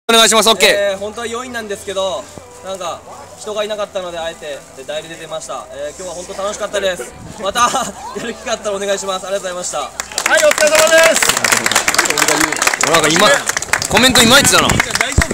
お願いします。 OK。 本当は4位なんですけど、なんか人がいなかったのであえて代理で出ました。今日は本当楽しかったです。またやる気があったらお願いします。ありがとうございました。 はい、お疲れ様です。 なんかコメントいまいちだな。 大丈夫